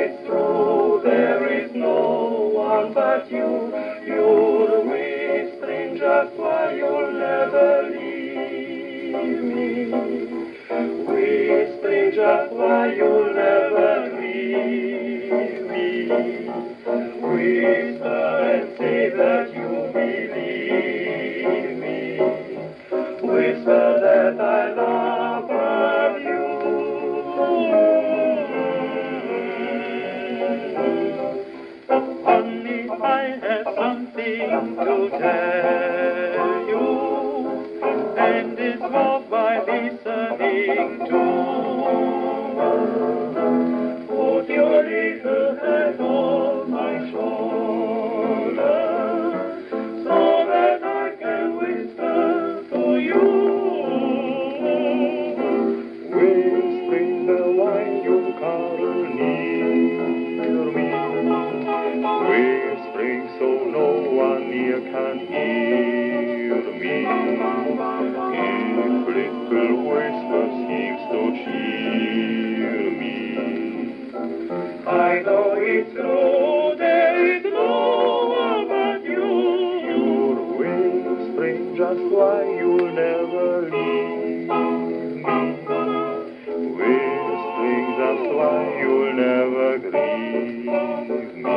it's true, there is no one but you. You're whispering just why you'll never leave me. Whispering just why you'll never leave me. Whisper and say that you believe me. Whisper that I love you. Only I have something to tell you, and it's worth by listening to. Put your little head on my shoulder, so that I can whisper to you. Whispering the line you cuddle near me, whispering so no one near can hear me. Each little whisper seems to cheer me. I know it's true, there is no one but you. You're whispering just why you'll never leave me. Whispering just why you'll never grieve me.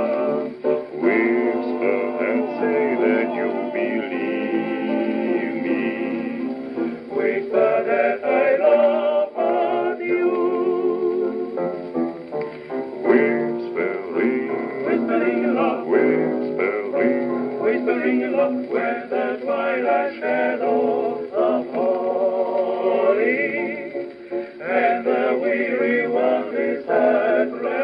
Whisper and say that you believe me. Whisper that I love you. Whispering, whispering love, whispering, whispering love, where the twilight shadows are falling, and the weary one is at rest.